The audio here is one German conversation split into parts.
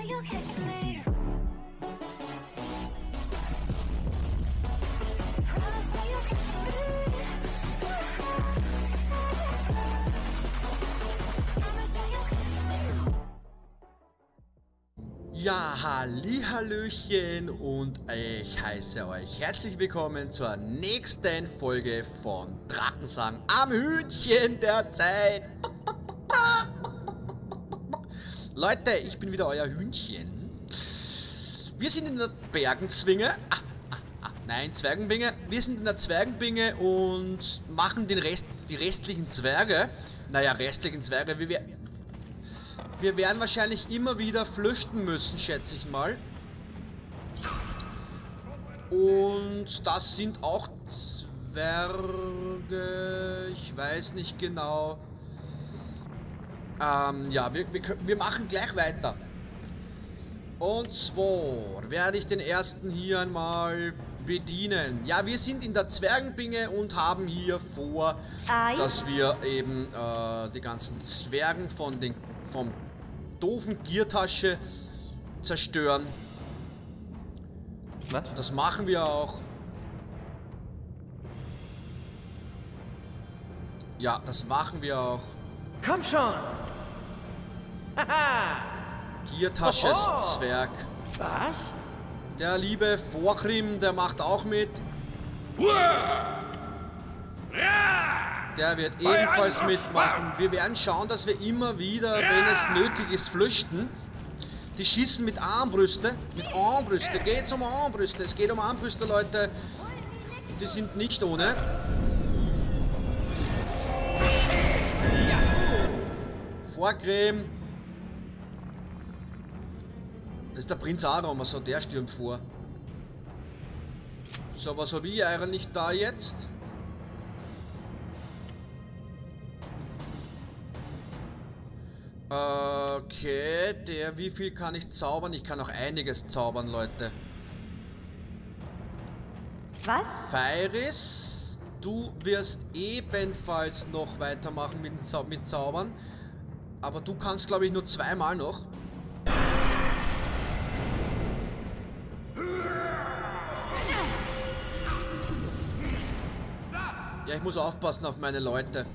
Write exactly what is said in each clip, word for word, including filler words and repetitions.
you'll catch me. Promise that you'll catch me. Promise that you'll catch me. Ja, hallihallöchen und ich heiße euch herzlich willkommen zur nächsten Folge von Drakensang am Hühnchen der Zeit. Leute, ich bin wieder euer Hühnchen. Wir sind in der Bergenzwinge. Ah, ah, ah, nein, Zwergenbinge. Wir sind in der Zwergenbinge und machen den Rest, die restlichen Zwerge. Naja, restlichen Zwerge, wie wir... Wir werden wahrscheinlich immer wieder flüchten müssen, schätze ich mal. Und das sind auch Zwerge. Ich weiß nicht genau. Ähm, ja, wir, wir, wir machen gleich weiter. Und zwar werde ich den ersten hier einmal bedienen. Ja, wir sind in der Zwergenbinge und haben hier vor, Ei. dass wir eben äh, die ganzen Zwergen von den vom doofen Giertasche zerstören. Was? Das machen wir auch. Ja, das machen wir auch. Komm schon! Haha! Giertasches Oho. Zwerg. Was? Der liebe Vorgrim, der macht auch mit. Der wird ebenfalls mitmachen. Wir werden schauen, dass wir immer wieder, wenn es nötig ist, flüchten. Die schießen mit Armbrüste. Mit Armbrüste. Geht's um Armbrüste. Es geht um Armbrüste, Leute. Die sind nicht ohne. Vorgrim. Das ist der Prinz Aram, also der stürmt vor. So, was habe ich eigentlich da jetzt? Okay, der, wie viel kann ich zaubern? Ich kann auch einiges zaubern, Leute. Was? Feiris, du wirst ebenfalls noch weitermachen mit, Zau mit Zaubern. Aber du kannst, glaube ich, nur zweimal noch. Ja, ich muss aufpassen auf meine Leute.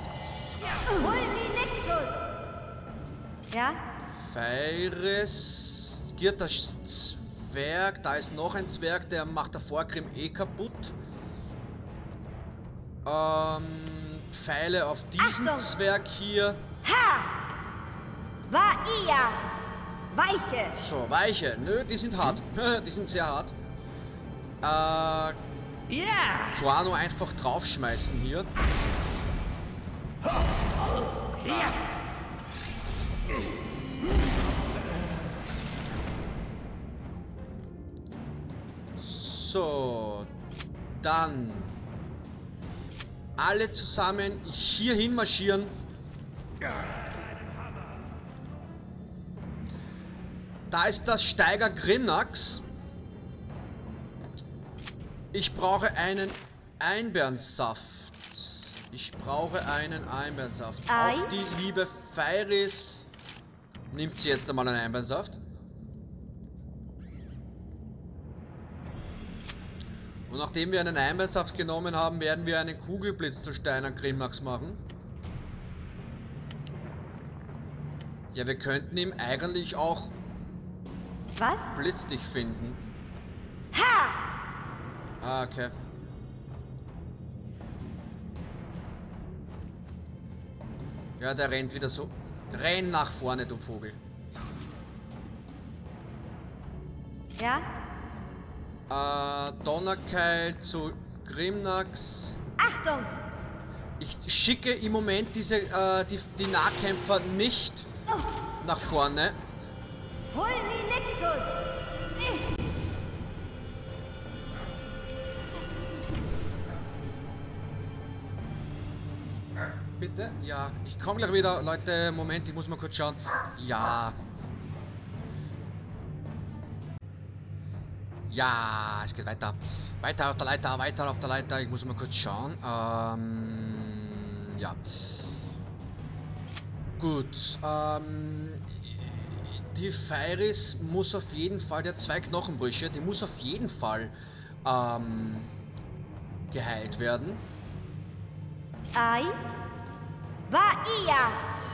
Ja? Feiris, Giertas Zwerg, da ist noch ein Zwerg, der macht der Vorgrim eh kaputt. Ähm, Pfeile auf diesen Achtung. Zwerg hier. Ha! War ihr! Weiche! So, Weiche. Nö, die sind hart. Die sind sehr hart. Äh, Ja! Guano einfach draufschmeißen hier. Ja! So, dann alle zusammen hier hin marschieren. Da ist das Steiger Grimnax. Ich brauche einen Einbeerensaft. Ich brauche einen Einbeerensaft. Ei. Auch die liebe Feiris nimmt sie jetzt einmal einen Einbeerensaft. Und nachdem wir einen Einbeerensaft genommen haben, werden wir einen Kugelblitz zu Steiner Grimnax machen. Ja, wir könnten ihm eigentlich auch Was? blitzdicht finden. Ha! Ah, okay. Ja, der rennt wieder so. Renn nach vorne, du Vogel. Ja? Äh, Donnerkeil zu Grimnax. Achtung! Ich schicke im Moment diese, äh, die, die Nahkämpfer nicht nach vorne. Fulminectus! Bitte? Ja, ich komme gleich wieder. Leute, Moment, ich muss mal kurz schauen. Ja. Ja, es geht weiter. Weiter auf der Leiter, weiter auf der Leiter. Ich muss mal kurz schauen. Ähm, ja. Gut. Ähm, die Feiris muss auf jeden Fall, der zwei Knochenbrüche, die muss auf jeden Fall ähm, geheilt werden. Ai. Va ia.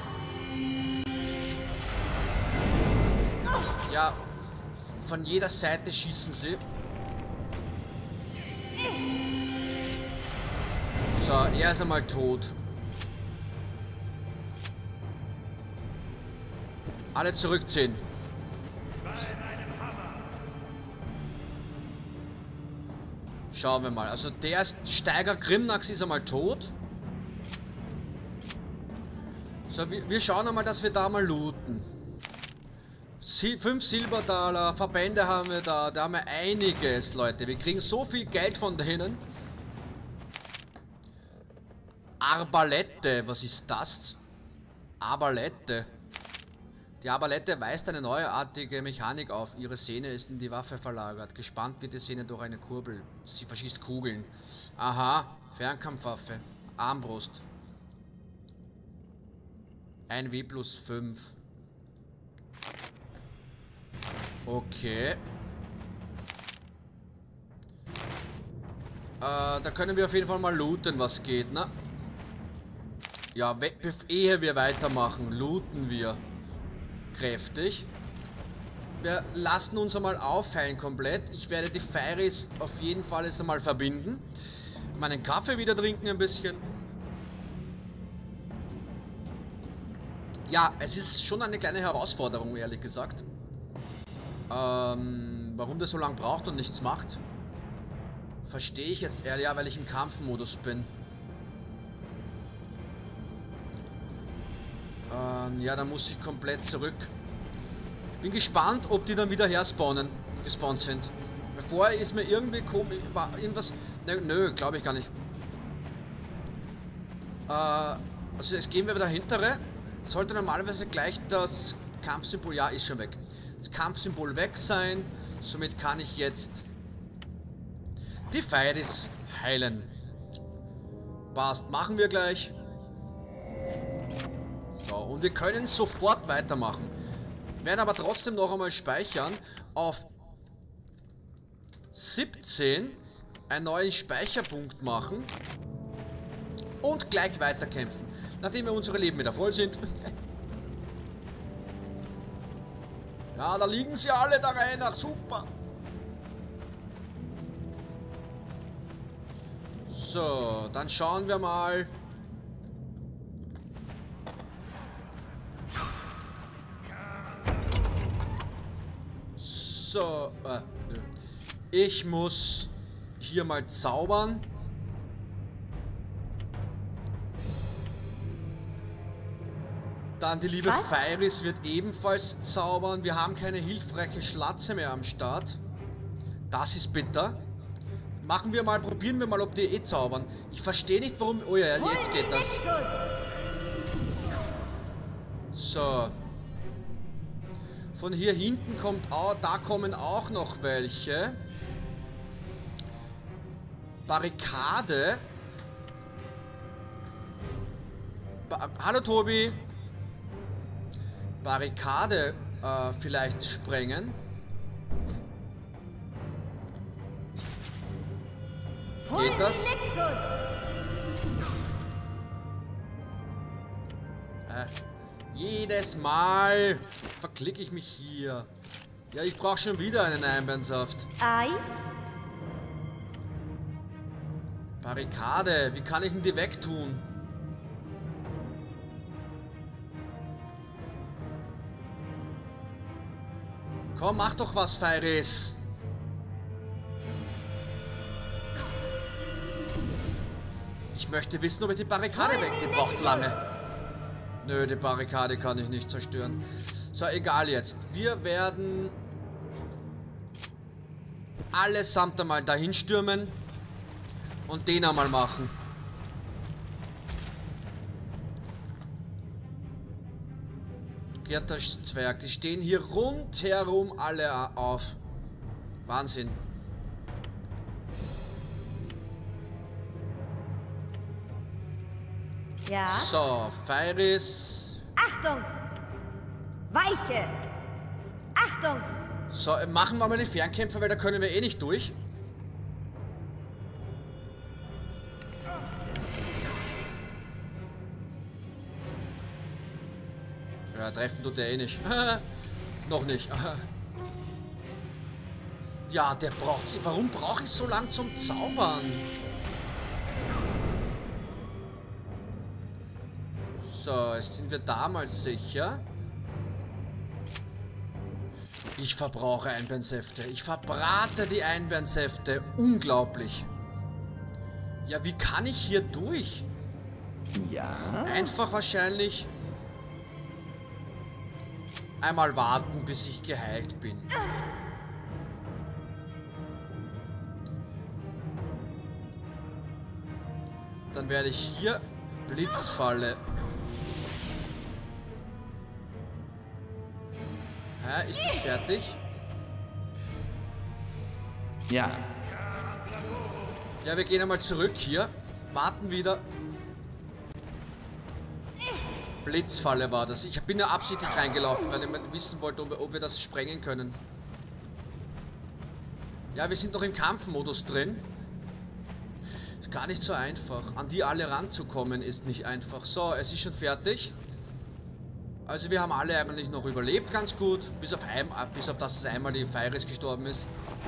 Ja, von jeder Seite schießen sie. So, er ist einmal tot. Alle zurückziehen. Schauen wir mal. Also der ist, Steiger Grimnax ist einmal tot. So, wir, wir schauen einmal, dass wir da mal looten. Sil fünf Silbertaler, Verbände haben wir da. Da haben wir einiges, Leute. Wir kriegen so viel Geld von denen. Arbalette, was ist das? Arbalette. Die Arbalette weist eine neuartige Mechanik auf. Ihre Sehne ist in die Waffe verlagert. Gespannt wird die Sehne durch eine Kurbel. Sie verschießt Kugeln. Aha, Fernkampfwaffe. Armbrust. ein W plus fünf. Okay. Äh, da können wir auf jeden Fall mal looten, was geht, ne? Ja, ehe wir weitermachen, looten wir kräftig. Wir lassen uns einmal aufheilen komplett. Ich werde die Feiris auf jeden Fall jetzt einmal verbinden. Meinen Kaffee wieder trinken ein bisschen. Ja, es ist schon eine kleine Herausforderung, ehrlich gesagt. Ähm, warum der so lange braucht und nichts macht, verstehe ich jetzt eher, ja, weil ich im Kampfmodus bin. Ähm, ja, dann muss ich komplett zurück. Bin gespannt, ob die dann wieder her spawnen, gespawnt sind. Vorher ist mir irgendwie komisch, war irgendwas, nö, nö glaube ich gar nicht. Äh, also jetzt gehen wir wieder hintere. Sollte normalerweise gleich das Kampfsymbol, ja, ist schon weg. Das Kampfsymbol weg sein. Somit kann ich jetzt die Feiris heilen. Passt, machen wir gleich. So, und wir können sofort weitermachen. Werden aber trotzdem noch einmal speichern. Auf siebzehn einen neuen Speicherpunkt machen. Und gleich weiterkämpfen. Nachdem wir unsere Leben wieder voll sind. Ja, da liegen sie alle da rein. Ach, super. So, dann schauen wir mal. So, äh, ich muss hier mal zaubern. Dann die liebe Was? Feiris wird ebenfalls zaubern. Wir haben keine hilfreiche Schlatze mehr am Start. Das ist bitter. Machen wir mal, probieren wir mal, ob die eh zaubern. Ich verstehe nicht, warum... Oh ja, jetzt geht das. So. Von hier hinten kommt auch... Da kommen auch noch welche. Barrikade. Ba Hallo, Tobi. Barrikade äh, vielleicht sprengen. Geht das? Äh, jedes Mal verklicke ich mich hier. Ja, ich brauche schon wieder einen Einbeinsaft. Ei. Barrikade, wie kann ich denn die wegtun? Komm, mach doch was, Feiris. Ich möchte wissen, ob ich die Barrikade weg. Die braucht lange. Nö, die Barrikade kann ich nicht zerstören. So, egal jetzt. Wir werden allesamt einmal dahin stürmen und den einmal machen. Zwerg, die stehen hier rundherum alle auf. Wahnsinn. Ja. So, Feiris. Achtung! Weiche! Achtung! So, machen wir mal die Fernkämpfer, weil da können wir eh nicht durch. Ja, treffen tut der eh nicht. Noch nicht. Ja, der braucht... Warum brauche ich so lang zum Zaubern? So, jetzt sind wir damals sicher. Ich verbrauche Einbeinsäfte. Ich verbrate die Einbeinsäfte. Unglaublich. Ja, wie kann ich hier durch? Ja? Einfach wahrscheinlich einmal warten, bis ich geheilt bin. Dann werde ich hier Blitzfalle. Hä, ist das fertig? Ja. Ja, wir gehen einmal zurück hier. Warten wieder. Blitzfalle war das. Ich bin ja absichtlich reingelaufen, weil ich mal wissen wollte, ob wir, ob wir das sprengen können. Ja, wir sind noch im Kampfmodus drin. Ist gar nicht so einfach. An die alle ranzukommen ist nicht einfach. So, es ist schon fertig. Also wir haben alle eigentlich noch überlebt, ganz gut. Bis auf, ein, bis auf das einmal die Feiris gestorben ist.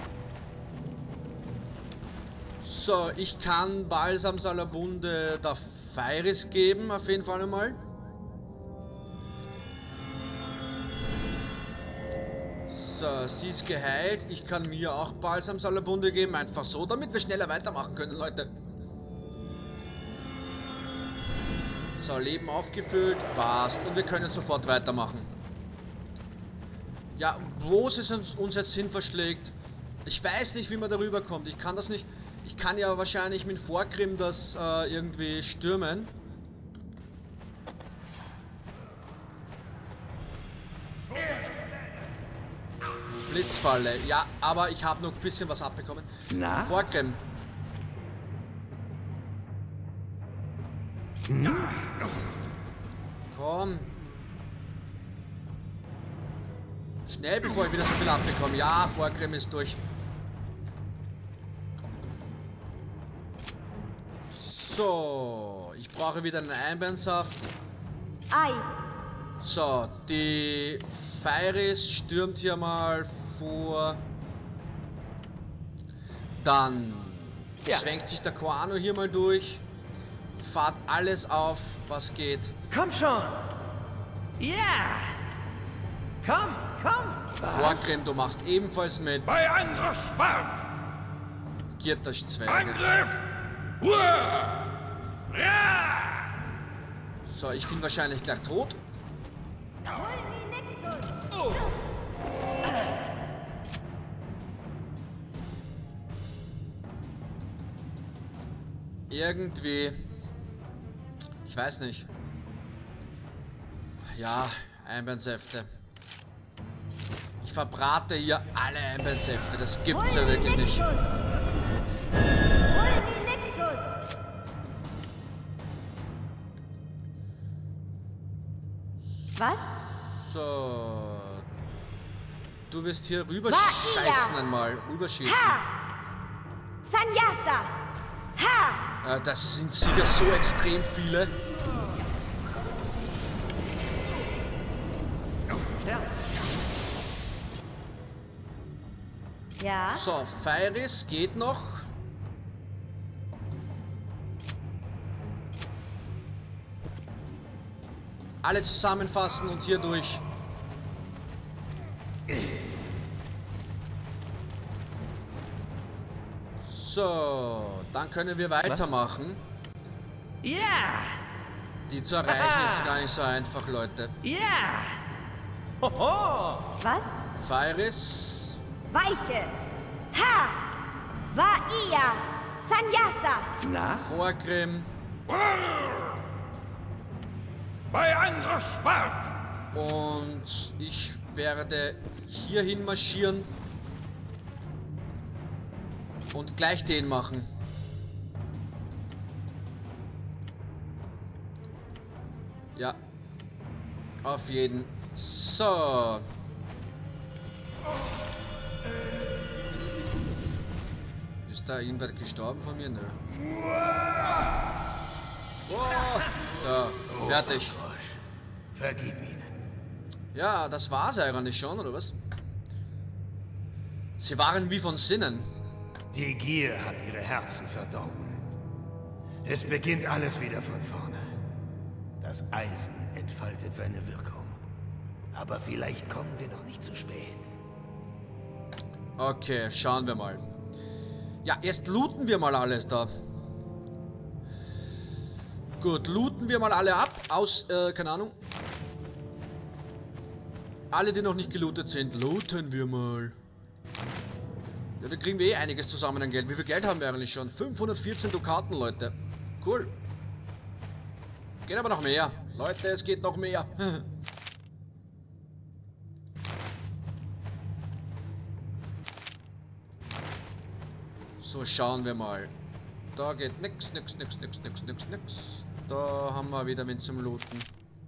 So, ich kann Balsam Salabunde der Feiris geben, auf jeden Fall einmal. So, sie ist geheilt. Ich kann mir auch Balsam Salabunde geben, einfach so, damit wir schneller weitermachen können, Leute. So, Leben aufgefüllt, passt. Und wir können sofort weitermachen. Ja, wo es uns, uns jetzt hin verschlägt. Ich weiß nicht, wie man darüber kommt. Ich kann das nicht... Ich kann ja wahrscheinlich mit Vorgrim das äh, irgendwie stürmen. Blitzfalle. Ja, aber ich habe noch ein bisschen was abbekommen. Na? Vorgrim. Komm. Schnell, bevor ich wieder so viel abbekomme. Ja, Vorgrim ist durch. So, ich brauche wieder einen Einbeinsaft. Ei. So, die Feiris stürmt hier mal vor. Dann Ja. schwenkt sich der Koano hier mal durch. Fahrt alles auf, was geht. Komm schon! Ja! Komm, komm! Vorgrim, du machst ebenfalls mit. Bei Angriff Spark! Giertaschzwerge. Angriff! Uah! Ja! So, ich bin wahrscheinlich gleich tot. Oh. Irgendwie. Ich weiß nicht. Ja, Einbeinsäfte. Ich verbrate hier alle Einbeinsäfte. Das gibt's ja wirklich nicht. Was? So. Du wirst hier rüber War scheißen ihr? einmal. Rüberschießen. Ha! Sanyasa! Ha! Äh, das sind sicher so extrem viele. Stern. Ja? So, Feiris geht noch. Alle zusammenfassen und hier durch. So, dann können wir weitermachen. Ja! Die zu erreichen ist gar nicht so einfach, Leute. Ja! Hoho! Was? Feiris. Weiche! Ha! War ihr! Sanyasa! Na? Vorgrim. Bei Angriff Spark! Und ich werde hierhin marschieren. Und gleich den machen. Ja. Auf jeden. So. Ist da irgendwer gestorben von mir? Nö. Oh. So, fertig. Vergib ihnen. Ja, das war's eigentlich schon, oder was? Sie waren wie von Sinnen. Die Gier hat ihre Herzen verdorben. Es beginnt alles wieder von vorne. Das Eisen entfaltet seine Wirkung. Aber vielleicht kommen wir noch nicht zu spät. Okay, schauen wir mal. Ja, erst looten wir mal alles da. Gut, looten wir mal alle ab. Aus, äh, keine Ahnung. Alle, die noch nicht gelootet sind, looten wir mal. Ja, da kriegen wir eh einiges zusammen an Geld. Wie viel Geld haben wir eigentlich schon? fünfhundertvierzehn Dukaten, Leute. Cool. Geht aber noch mehr. Leute, es geht noch mehr. So, schauen wir mal. Da geht nix, nix, nix, nix, nix, nix, nix. Da haben wir wieder mit zum Looten.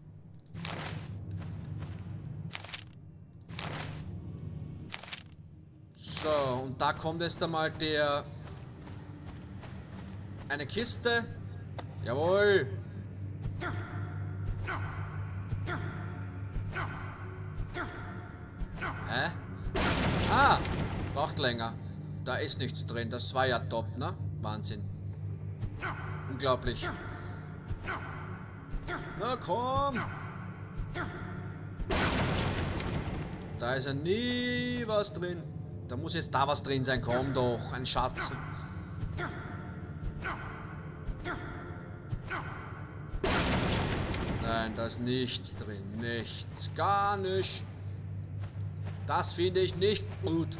So, und da kommt jetzt einmal der... Eine Kiste. Jawohl. Hä? Ah, braucht länger. Da ist nichts drin. Das war ja top, ne? Wahnsinn. Unglaublich. Na komm. Da ist ja nie was drin. Da muss jetzt da was drin sein. Komm doch. Ein Schatz. Nein, da ist nichts drin. Nichts. Gar nicht. Das finde ich nicht gut.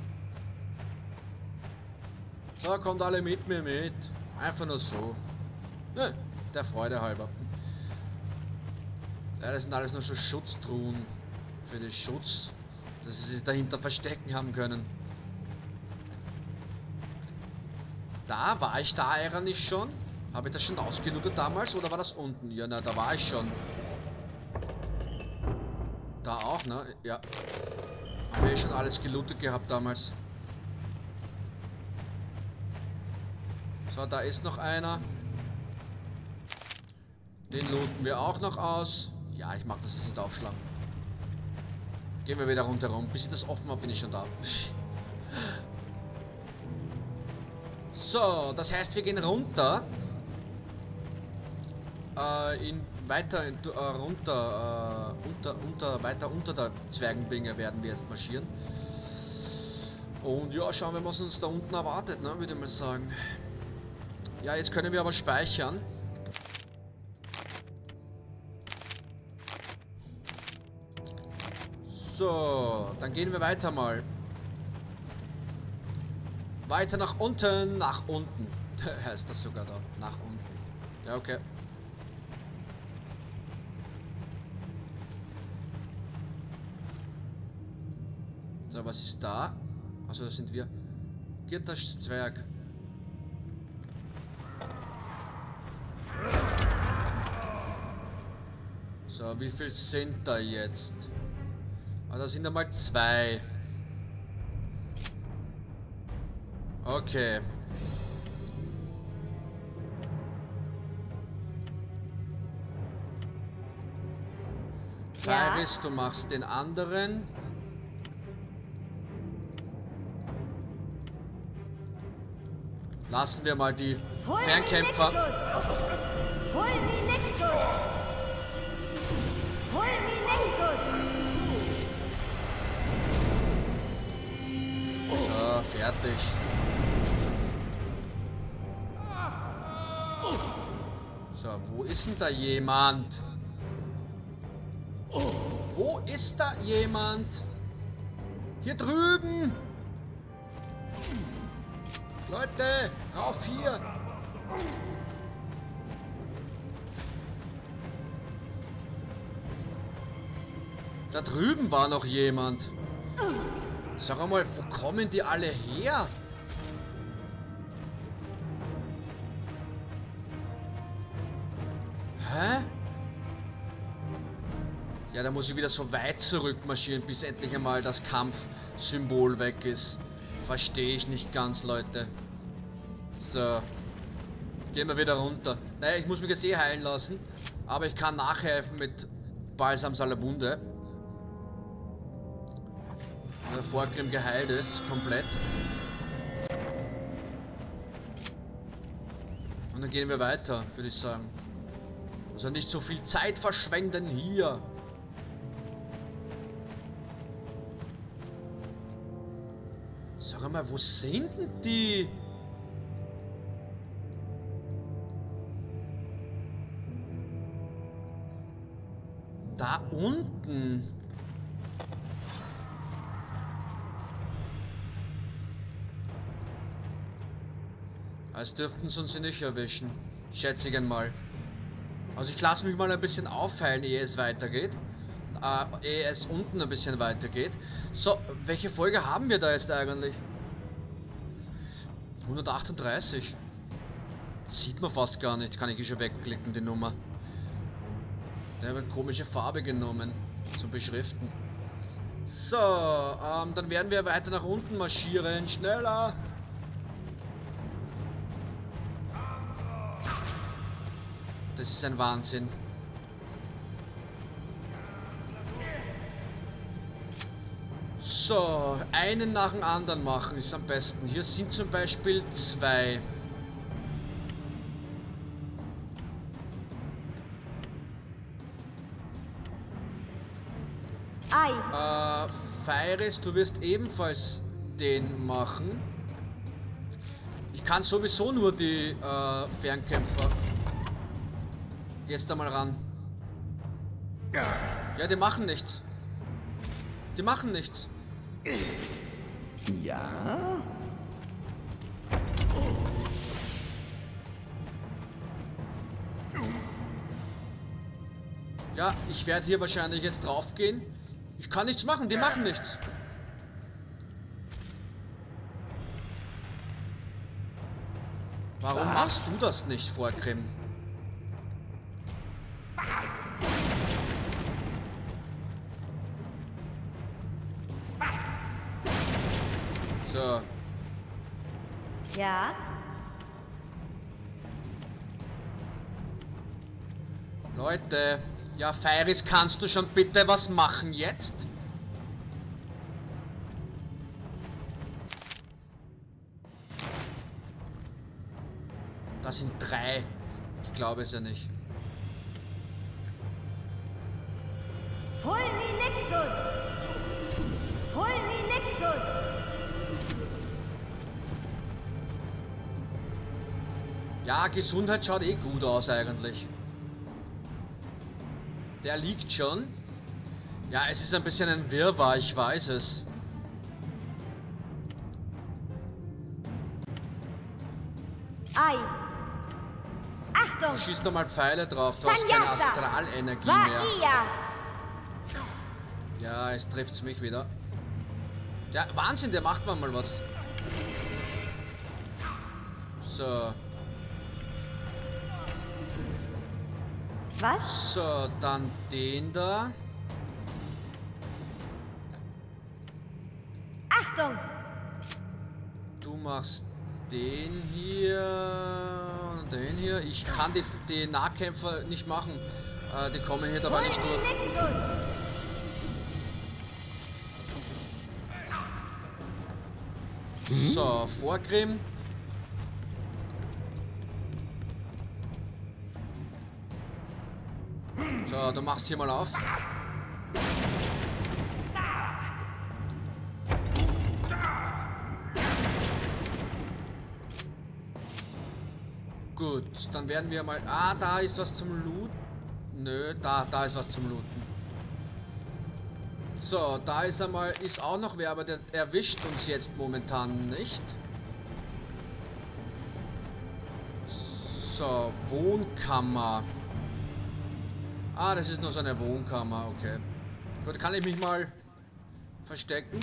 So, kommt alle mit mir mit. Einfach nur so. Ne, der Freude halber. Ja, das sind alles nur schon Schutztruhen. Für den Schutz. Dass sie sich dahinter verstecken haben können. Da war ich da eigentlich schon. Habe ich das schon ausgelootet damals oder war das unten? Ja, na, da war ich schon. Da auch, ne? Ja. Habe ich schon alles gelootet gehabt damals. So, da ist noch einer. Den looten wir auch noch aus. Ja, ich mache das jetzt nicht aufschlagen. Gehen wir wieder rundherum. Bis ich das offen habe, bin ich schon da. So, das heißt, wir gehen runter. Äh, in weiter in, äh, runter, äh, unter, unter, weiter unter der Zwergenbinge werden wir jetzt marschieren. Und ja, schauen wir, was uns da unten erwartet, ne, würde ich mal sagen. Ja, jetzt können wir aber speichern. So, dann gehen wir weiter mal. Weiter nach unten, nach unten. Heißt das sogar da, nach unten. Ja, okay. So, was ist da? Also, da sind wir. Gitterzwerg. So, wie viel sind da jetzt? Ah, da sind einmal zwei. Okay. Ja. Iris, du machst den anderen. Lassen wir mal die Hol Fernkämpfer. Hol die Nexus! Hol die Nexus! So, fertig. So, wo ist denn da jemand? Wo ist da jemand? Hier drüben! Leute, rauf hier! Da drüben war noch jemand. Sag mal, wo kommen die alle her? Hä? Ja, da muss ich wieder so weit zurückmarschieren, bis endlich einmal das Kampfsymbol weg ist. Verstehe ich nicht ganz, Leute. So. Gehen wir wieder runter. Naja, ich muss mich jetzt eh heilen lassen. Aber ich kann nachhelfen mit Balsam Salabunde. Wenn der Vorgrim geheilt ist, komplett. Und dann gehen wir weiter, würde ich sagen. Also nicht so viel Zeit verschwenden hier. Sag mal, wo sind denn die? Da unten. Als dürften sie uns nicht erwischen. Schätze ich einmal. Also ich lasse mich mal ein bisschen aufheilen, ehe es weitergeht. Äh, ehe es unten ein bisschen weitergeht. So, welche Folge haben wir da jetzt eigentlich? hundertachtunddreißig. Sieht man fast gar nicht. Kann ich hier schon wegklicken, die Nummer. Der hat eine komische Farbe genommen. Zum Beschriften. So, ähm, dann werden wir weiter nach unten marschieren. Schneller! Das ist ein Wahnsinn. So, einen nach dem anderen machen ist am besten. Hier sind zum Beispiel zwei. Ei. Äh, Feiris, du wirst ebenfalls den machen. Ich kann sowieso nur die äh, Fernkämpfer jetzt einmal ran. Ja, die machen nichts. Die machen nichts. Ja? Ja, ich werde hier wahrscheinlich jetzt drauf gehen. Ich kann nichts machen, die machen nichts. Warum machst du das nicht, Vorgrim? So. Ja. Leute, ja, Feiris, kannst du schon bitte was machen jetzt? Das sind drei. Ich glaube es ja nicht. Fulminectus. Fulminectus. Ja, Gesundheit schaut eh gut aus eigentlich. Der liegt schon. Ja, es ist ein bisschen ein Wirrwarr, ich weiß es. Ei. Achtung. Schieß doch mal Pfeile drauf, du hast keine Sanyasa. Astralenergie mehr. Vaia. Ja, es trifft mich wieder. Ja, Wahnsinn, der macht mal was. So. Was? So, dann den da. Achtung. Du machst den hier und den hier. Ich kann die, die Nahkämpfer nicht machen. Äh, die kommen hier dabei nicht durch. Fulminectus. So, Vorgrim. So, du machst hier mal auf. Gut, dann werden wir mal... Ah, da ist was zum Looten. Nö, da, da ist was zum Looten. So, da ist einmal, ist auch noch wer, aber der erwischt uns jetzt momentan nicht. So, Wohnkammer. Ah, das ist nur so eine Wohnkammer, okay. Gut, kann ich mich mal verstecken.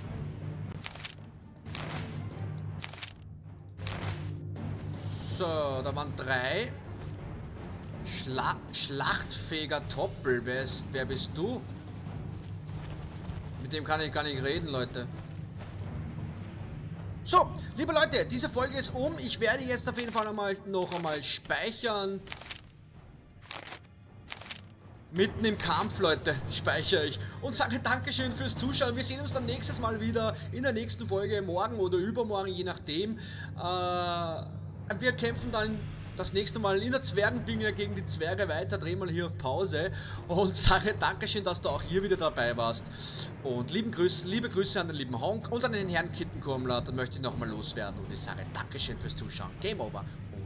So, da waren drei. Schla Schlachtfähiger Toppel. Wer, ist, wer bist du? Mit dem kann ich gar nicht reden, Leute. So, liebe Leute, diese Folge ist um. Ich werde jetzt auf jeden Fall einmal, noch einmal speichern. Mitten im Kampf, Leute, speichere ich. Und sage Dankeschön fürs Zuschauen. Wir sehen uns dann nächstes Mal wieder in der nächsten Folge, morgen oder übermorgen, je nachdem. Äh, wir kämpfen dann das nächste Mal in der Zwergenbinge gegen die Zwerge weiter. Drehen mal hier auf Pause. Und sage Dankeschön, dass du auch hier wieder dabei warst. Und lieben Grüße, liebe Grüße an den lieben Honk und an den Herrn Kittenkurmler. Dann möchte ich nochmal loswerden. Und ich sage Dankeschön fürs Zuschauen. Game over. Und